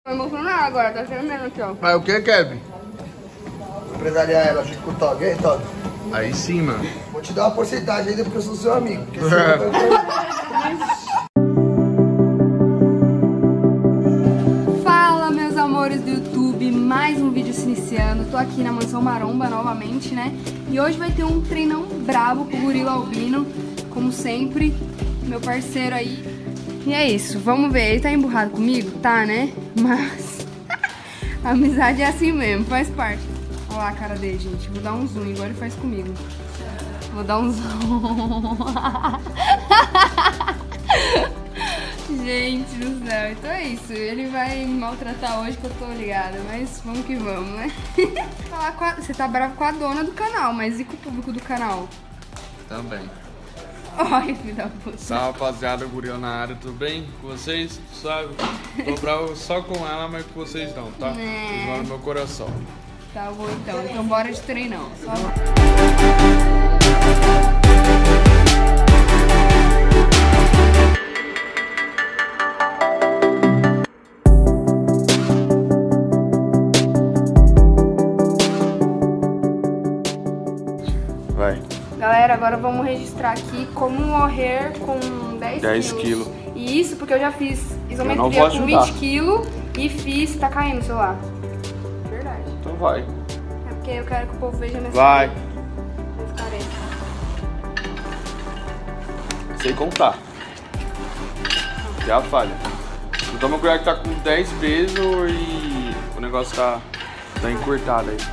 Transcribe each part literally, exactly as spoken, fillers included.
Tô emocionado agora, tá tremendo aqui, ó. Mas o que, Kevin? Empresariar ela, junto com o Todd. E aí, Todd? Aí sim, mano. Vou te dar uma porcentagem ainda porque eu sou seu amigo. Porque você vai... Fala, meus amores do YouTube, mais um vídeo se iniciando. Tô aqui na Mansão Maromba novamente, né? E hoje vai ter um treinão brabo com o Gorila Albino, como sempre, meu parceiro aí. E é isso, vamos ver, ele tá emburrado comigo? Tá, né? Mas a amizade é assim mesmo, faz parte. Olha lá a cara dele, gente, vou dar um zoom, igual ele faz comigo. Vou dar um zoom. Gente do céu, então é isso, ele vai me maltratar hoje que eu tô ligada, mas vamos que vamos, né? Falar com a... Você tá bravo com a dona do canal, mas e com o público do canal? Também. Ai, filho da puta. Salve, rapaziada, Gorila na área, tudo bem com vocês? Sabe? Tô bravo só com ela, mas com vocês não, tá? É. Vocês vão no meu coração. Tá bom então, então bora de treinão. Só... Vai. Galera, agora vamos registrar aqui como morrer com dez quilos. E isso porque eu já fiz isometria com vinte quilos e fiz... Tá caindo o celular. Verdade. Então vai. É porque eu quero que o povo veja minha Vai. Vou ficar aí. Sei contar. Já falha. Então toma cuidado que tá com dez pesos e o negócio tá, tá encurtado aí.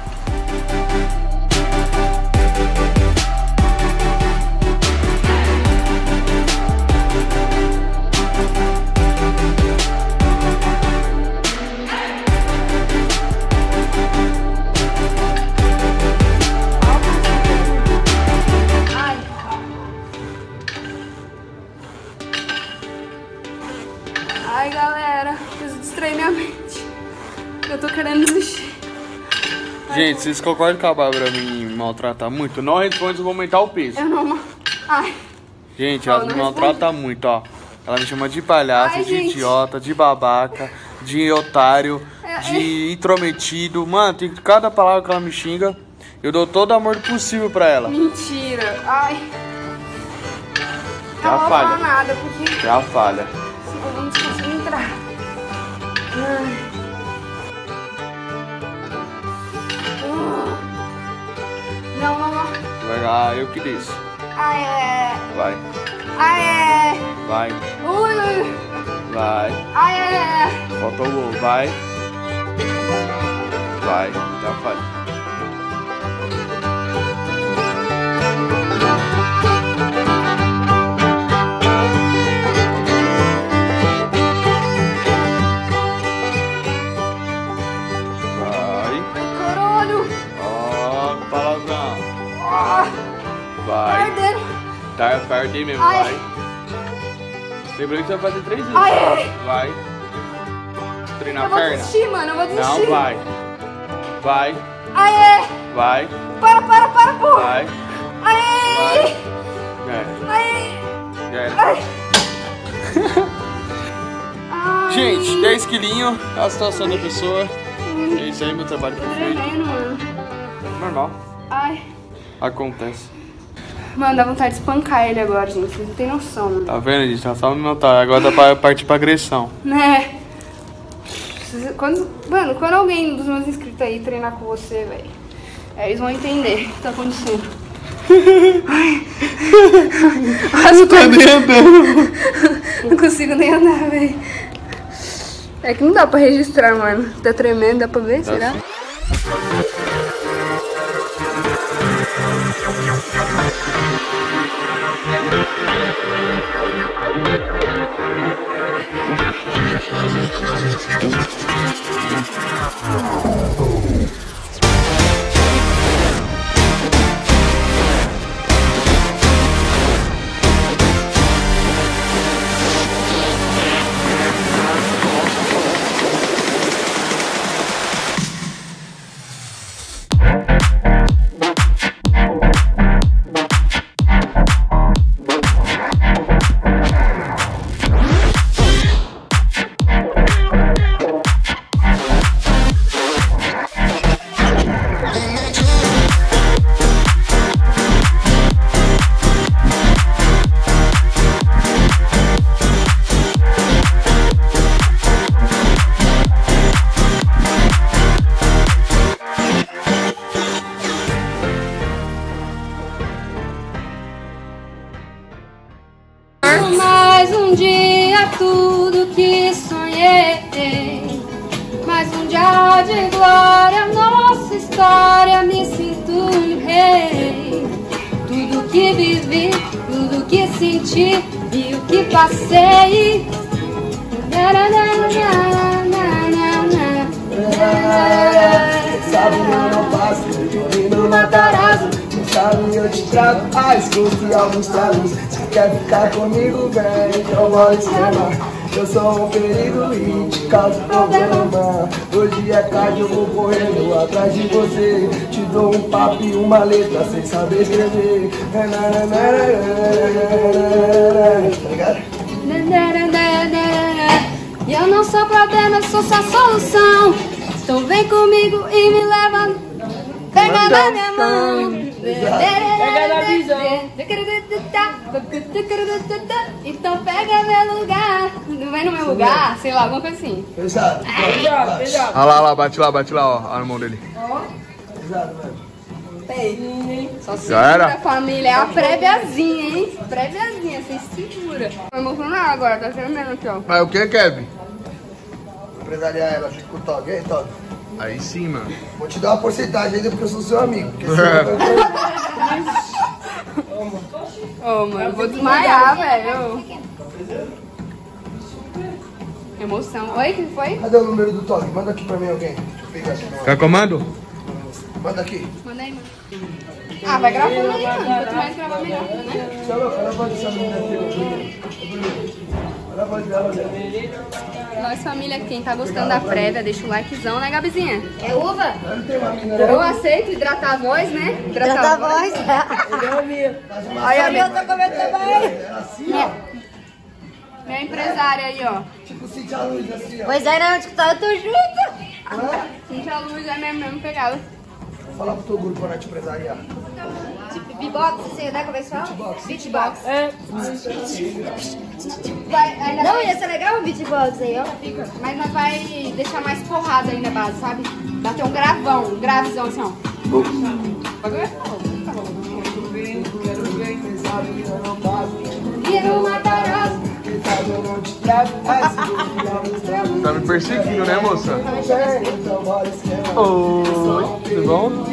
Ai, galera, preciso distrair minha mente. Eu tô querendo desistir. Ai, gente, vocês concordam que a Bárbara me maltrata muito? Não responde, eu vou aumentar o peso. Eu não... Ai. Gente, Não, ela não me maltrata responde. muito, ó. Ela me chama de palhaço, Ai, de gente. idiota, de babaca, de otário, É, de intrometido. Mano, tem cada palavra que ela me xinga. Eu dou todo o amor possível pra ela. Mentira. Ai. Já não vou falha. falar nada, porque Já falha. eu não consigo entrar. Ai. Não, não, não. Vai lá, eu que desço. Ai, é. Vai, Ai, é. vai, Ui, ui. vai. Ai, é. Falta o gol, vai. Vai, já falha. Caralho. Ó, palavrão. Ah, tá Vai. ardendo. Tá, vai arder mesmo, Ai. vai. Lembrando que você vai fazer três vezes. Ai. tá? Vai. Treinar Eu a vou perna. desistir, mano. Eu vou desistir. Não, vai. Vai, Ai, é. vai, Para, para, para, porra. vai, Ai. vai. Já era, Ai. já era. Ai. Ai. Gente, dez quilinhos, a situação da pessoa. É isso aí, meu trabalho Tô perfeito. tremendo, mano. Normal. Ai. Acontece. Mano, dá vontade de espancar ele agora, gente. Vocês não tem noção, mano. Tá vendo, gente? Tá só me notar. Agora dá pra partir pra agressão. Né? Vocês- Quando, mano, quando alguém dos meus inscritos aí treinar com você, velho, aí eles vão entender o que tá acontecendo. Ai. As Tá pernas- nem andando. Não consigo nem andar, velho. É que não dá pra registrar, mano. Tá tremendo, dá pra ver? Será? sim. que vivi, tudo que senti e o que passei. Sabe, eu não passo, eu no Matarazzo. Não sabe, eu te trago a escuta e alguns tragos. Se quer ficar comigo, vem, então bora esquema. Eu sou um perigo e te causo problema. Hoje é tarde, eu vou correndo atrás de você. Te dou um papo e uma letra sem saber escrever. Tá ligado? E eu não sou problema, eu sou só solução. Então vem comigo e me leva. Pega na minha mão. Pega na visão. Então pega meu lugar. Não vai no meu lugar? Sei lá, alguma coisa assim. Pesado. Olha lá, olha lá, bate lá, bate lá, ó. Olha a mão dele. Pesado, mano. Só Já era? segura, família. É a préviazinha, hein? Préviazinha, você segura. Vai emocionar agora, tá sendo mesmo aqui, ó. Mas o que, Kevin? Empresariar ela junto com o Tog. E aí, Tog? Aí sim, mano. Vou te dar uma porcentagem ainda porque eu sou seu amigo. Porque senão eu Ô, mano, eu vou desmaiar, velho. Emoção. Oi, o que foi? Cadê o número do Tog? Manda aqui pra mim alguém. Deixa eu pegar aqui. Quer comando? Manda aqui. Manda aí, mano. Ah, vai gravando aí, mano. Quanto mais gravar, melhor, né? Você é louco? Olha a voz dessa menina aqui. Olha a voz dela, né? Nós, família, quem tá gostando da prévia, deixa o likezão, né, Gabizinha? É uva? Não tem uma mina, Eu aceito hidratar a voz, né? Hidratar a voz. Olha a minha, Eu tô comendo também. É assim, ó. minha empresária aí, ó. Tipo Cintia Luz, assim, ó. Pois é, não, eu tô junto. Cintia Luz é mesmo, mesmo pegada. Vou falar pro teu grupo pra te empresariar. Beatbox, você né? Como é que fala? Beatbox. É. Vai, ainda Não, vai, ia ser legal o beatbox aí, ó. fica, mas nós vai deixar mais porrada aí na base, sabe? Bater um gravão, um gravizão assim, ó. Pode ver? E no Matarazzo. Tá me perseguindo, né, moça? Oi, tudo bom?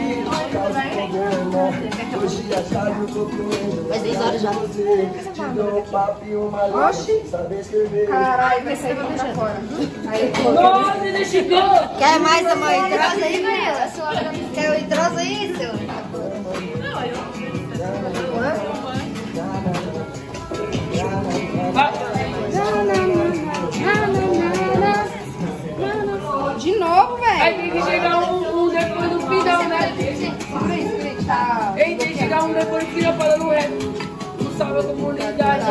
Faz dez horas já. Oxi. Caralho, vai sair pra deixar fora. Aí, Quer mais, amor? Entrosa aí, Maria? Quer o entrosa aí, seu? de novo, velho. Aí tem que chegar um, um depois do final, né? Tá. Ei, tem que chegar um depois do final falando o rap. Não salve a comunidade.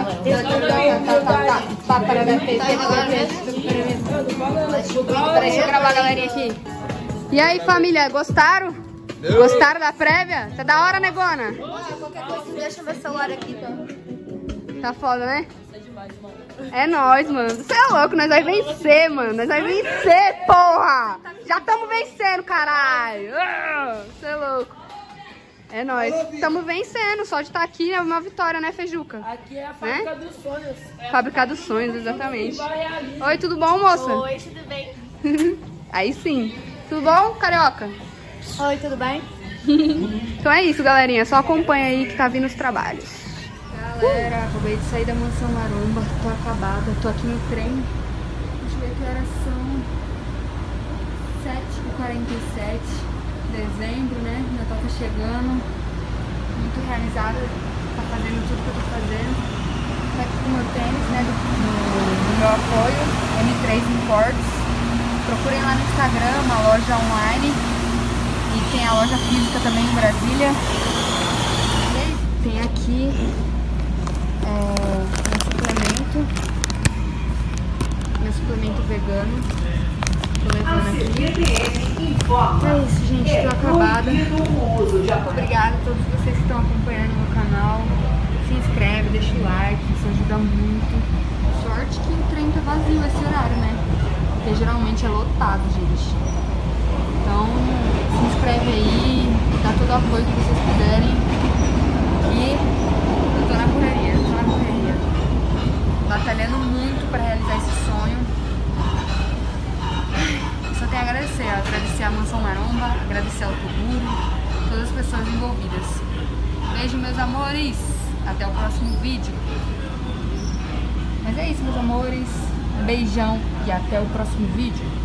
Peraí, deixa eu gravar a galerinha aqui. E aí, família, gostaram? Gostaram da prévia? Tá da hora, negona? Qualquer coisa, deixa meu celular aqui, tá? Tá foda, né? É nóis, mano. Você é louco, nós vai vencer, mano. Nós vai vencer, porra! Já tamo vencendo, caralho! Você é louco. É nóis. Tamo vencendo, só de estar aqui é uma vitória, né, Feijuca? Aqui é a fábrica dos sonhos. Fábrica dos sonhos, exatamente. Oi, tudo bom, moça? Oi, tudo bem? Aí sim. Tudo bom, carioca? Oi, tudo bem? Então é isso, galerinha. Só acompanha aí que tá vindo os trabalhos. Galera, acabei de sair da Mansão Maromba. Tô acabada. Tô aqui no trem. Deixa eu ver que horas são. sete e quarenta e sete de dezembro, né? Natal tá chegando. Muito realizada. Tá fazendo tudo que eu tô fazendo. Tô aqui com o meu tênis, né? Do, do, do meu apoio. M três Imports. Procurem lá no Instagram, uma loja online. E tem a loja física também em Brasília. Tem aqui é, um suplemento. Meu suplemento vegano. Tô levando aqui. É isso, gente. Tô acabada. Muito obrigada a todos vocês que estão acompanhando o meu canal. Se inscreve, deixa o like, isso ajuda muito. Sorte que o trem tá vazio esse horário, né? Porque geralmente é lotado, gente. Então, se inscreve aí, dá todo o apoio que vocês puderem. E eu tô na correria, tô na correria. Batalhando muito pra realizar esse sonho. Eu só tenho a agradecer, agradecer a Mansão Maromba, agradecer ao Toguro, todas as pessoas envolvidas. Beijo, meus amores. Até o próximo vídeo. Mas é isso, meus amores. Beijão e até o próximo vídeo.